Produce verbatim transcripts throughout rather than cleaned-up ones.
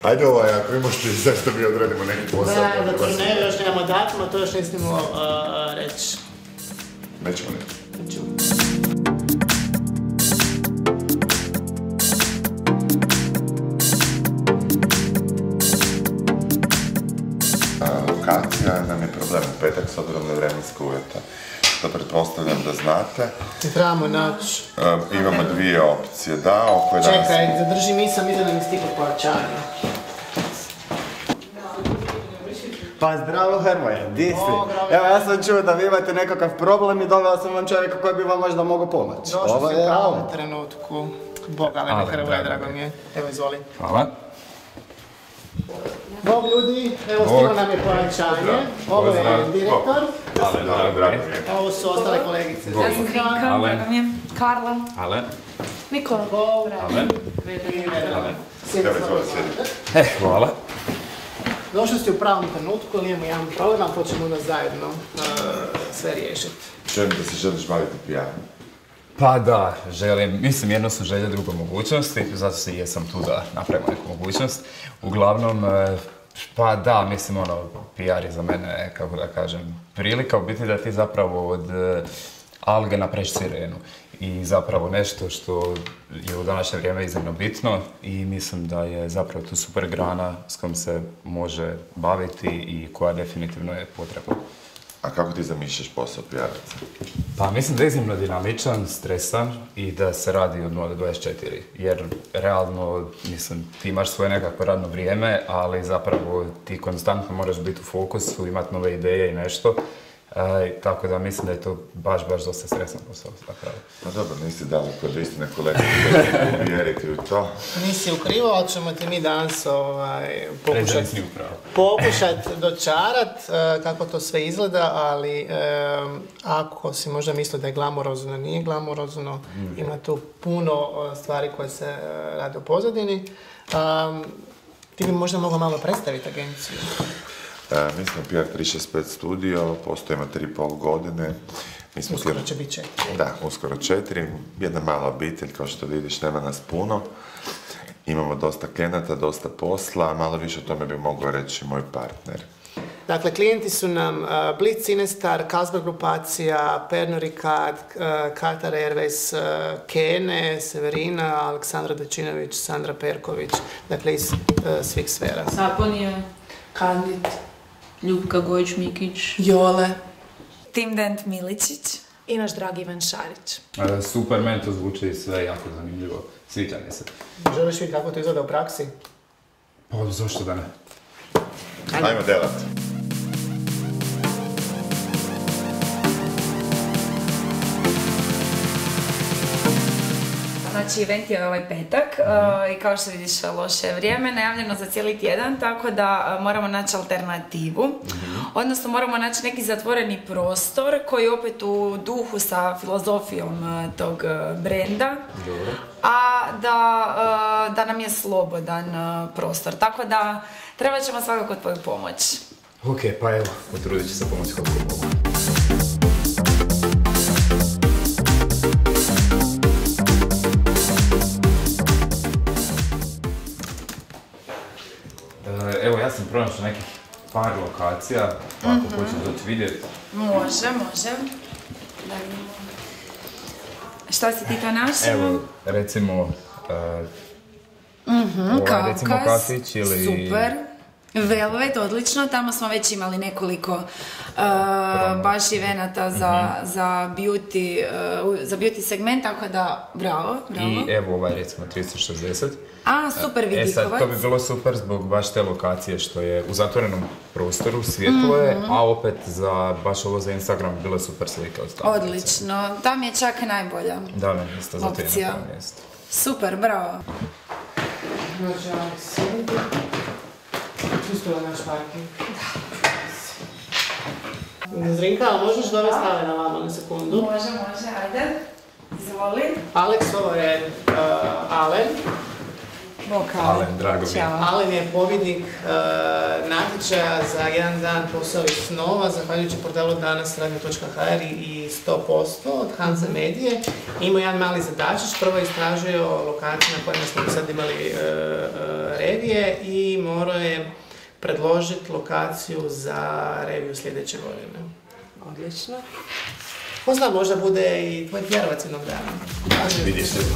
Ajde ovaj, ako imaš ti zašto mi odradimo neki posao. Da, da turneju još nemamo datuma, to još ne smijemo uh, reći. Nećemo reći. Nećemo. Lokacija nam je problem u petak s obzirom na vremenske uvjeta. To pretpostavljam da znate. Trebamo naći. Uh, imamo dvije opcije, da, oko je danas... Čekaj, zadrži misam, ide nam stiklo pojačanje. Pa zdravo Hrvoje, di si? Evo ja sam čuo da vi imate nekakav problem i doveo sam vam čovjeka koji bi vam možda mogao pomoći. Došli ste u pravom trenutku. Boga me Hrvoje, drago mi je. Evo izvoli. Hvala. Bog ljudi, evo stiglo nam je pojačanje. Ovo je direktor. Ale, drago mi je. Ovo su ostale kolegice. Ja sam Krinka, drago mi je. Karla. Ale. Nikola. Govra. Ale. Ale. E, hvala. Došli ste u pravom trenutku, ali imamo jedan problem, ali to ćemo onda zajedno uh, sve riješiti. Čujem da se želiš baviti P R-om. Pa da, želim, mislim jedno su želje, drugo mogućnosti, zato se i jesam tu da napravimo neku mogućnost. Uglavnom, pa da, mislim ono, P R je za mene, kako da kažem, prilika u biti da ti zapravo od alge napraviš sirenu. I zapravo nešto što je u današnje vrijeme iznimno bitno i mislim da je zapravo tu super grana s kojom se može baviti i koja definitivno je potrebna. A kako ti zamišljaš posao P R-aca? Pa mislim da je iznimno dinamičan, stresan i da se radi od nula do dvadeset četiri. Jer realno, mislim, ti imaš svoje nekakvo radno vrijeme, ali zapravo ti konstantno moraš biti u fokusu, imati nove ideje i nešto. E, tako da mislim da je to baš, baš dosta stresan posao zapravo. Pa dobro, nisi daleko od istine kolege koji uvjeriti u to. Nisi ukrivo, ali ćemo ti mi danas ovaj, pokušati Pokušat dočarat uh, kako to sve izgleda, ali um, ako si možda mislio da je glamurozno, nije glamurozno, mm. ima tu puno uh, stvari koje se uh, rade u pozadini. Um, ti bi možda mogla malo predstaviti agenciju. E, mi smo P R tri šest pet studio, postojimo tri i pol godine. Mi smo uskoro tjel... će biti četiri. Da, uskoro četiri. Jedna mala obitelj, kao što vidiš, nema nas puno. Imamo dosta klijenata, dosta posla, malo više o tome bi mogao reći moj partner. Dakle, klijenti su nam uh, Blitz Cinestar, Carlsberg grupacija, Pernod Ricard, uh, Qatar Airways, uh, Kene, Severina, Aleksandra Dečinović, Sandra Perković, dakle iz uh, svih sfera. Saponija, Kandit, Ljubka Gojić-Mikić, Jole, Tim Dent Miličić i naš dragi Ivan Šarić. E, super, meni to zvuči sve jako zanimljivo. Sviđa mi se. Želiš vidjeti kako to izgleda u praksi? Pa zašto da ne? Ajmo, Ajmo delat. Znači, event je ovaj petak mm-hmm. uh, i kao što vidiš loše je vrijeme, najavljeno za cijeli tjedan, tako da uh, moramo naći alternativu. Mm-hmm. Odnosno moramo naći neki zatvoreni prostor koji opet u duhu sa filozofijom uh, tog uh, brenda, Dobre. a da, uh, da nam je slobodan uh, prostor. Tako da trebat ćemo svakako tvoju pomoć. Ok, pa evo, potrudit ću se pomoći kako mogu. Evo, ja sam pronašao nekih par lokacija, pa ako mm-hmm. hoćeš doći vidjeti. Može, može. Da vidimo. Što si ti to našao? Evo, recimo, uh, mm-hmm, ovaj, Kaukaz, recimo kafić ili... Super. Velvet, odlično, tamo smo već imali nekoliko uh, baš evenata za, mm-hmm. za, beauty, uh, za beauty segment, tako da bravo, bravo. I evo ovaj recimo tristo šezdeset. A, super Vidikovac. E sad, to bi bilo super zbog baš te lokacije što je u zatvorenom prostoru, svjetlo je, mm-hmm. a opet za baš ovo za Instagram bilo super slike od tamo. Odlično, tam je čak najbolja da, ne, isto, zato je na tom mjestu. Super, bravo. Znači, Alex, Pustila naš parking. Zrinka, možeš dovesti Alen na vama na sekundu? Može, može, ajde. Izvoli. Alex, ovo je uh, Alen. Bok, Alen, drago mi je. Ćao. Alen je pobjednik uh, natječaja za jedan dan posao iz snova, zahvaljujući portalu danas radio točka ha er i sto posto od Hanze Medije. Imao jedan mali zadačić, prvo je istražio lokacije na kojima smo sad imali uh, uh, revije i morao je predložiti lokaciju za reviju sljedeće godine. Odlično. Ko zna, možda bude i tvoj pjerovac jednog dana. Vidiš se.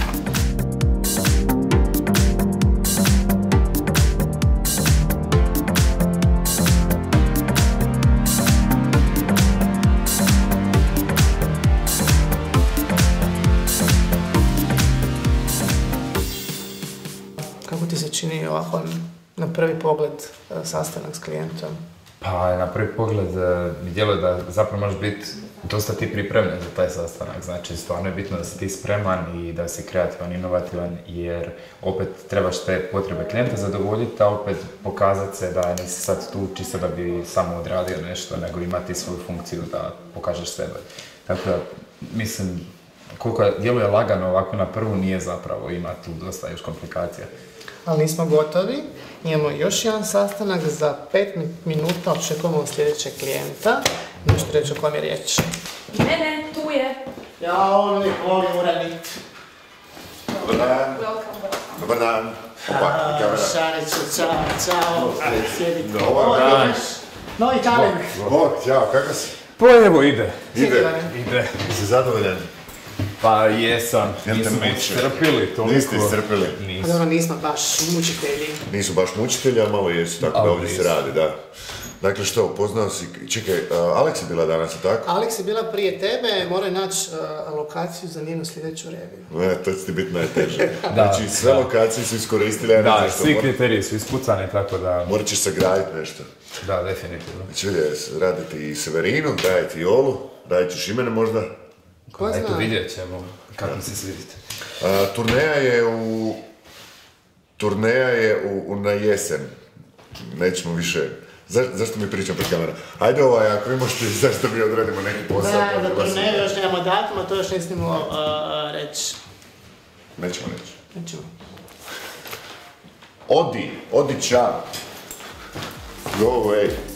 Kako ti se čini ovako na prvi pogled uh, sastanak s klijentom? Pa na prvi pogled e, mi djeluje da zapravo možeš biti dosta ti pripremljen za taj sastanak. Znači, stvarno je bitno da si ti spreman i da si kreativan, inovativan, jer opet trebaš te potrebe klijenta zadovoljiti, a opet pokazati se da nisi sad tu čisto da bi samo odradio nešto, nego imati svoju funkciju da pokažeš sebe. Tako da, mislim, koliko djeluje lagano ovako na prvu, nije zapravo, ima tu dosta još komplikacija. Ali nismo gotovi, imamo još jedan sastanak, za pet minuta očekujemo sljedećeg klijenta. Nešto reći o kom je riječ. Ne, ne, tu je. Ja, on uvijek voli uradit. Dobar dan. Dobar dan. Ovako, kamera. Šariću, čao, čao. Sjedi. Dobar dan. Novi talent. Bog, ćao, kako si? Pa evo, ide. Sjedi, Ide. Ivane. Ide. Jesi zadovoljan? Pa jesam, Jel te nismo muče? iscrpili toliko. Niste iscrpili? Pa Nismo. dobro, nismo baš mučitelji. Nisu baš mučitelji, ali malo jesu, tako da Ali ovdje se jesu. radi, da. Dakle, što, upoznao si, čekaj, uh, Aleks je bila danas, tako? Alex je bila prije tebe, moraju naći uh, lokaciju za njenu sljedeću reviju. Ne, to će ti biti najteže. Da, Znači, sve da. lokacije su iskoristile, ja ne Da, znam što, svi mor- kriteriji su ispucani, tako da... morat ćeš sagraditi nešto. Da, definitivno. Znači, vidje, raditi i Severinu, dajete i Olu, radit ćeš imene možda. Ko Eto, zna? vidjet ćemo kako mi se svidite. A, turneja je u... Turneja je u, u na jesen. Nećemo više... Za, zašto mi pričam pred kamerom? Ajde ovaj, ako vi možete, zašto mi odradimo neki posao? Da, pa za vas- turneju još nemamo datuma, to još ne smijemo uh, reći. Nećemo reći. Nećemo. Odi, odi čao. Go away.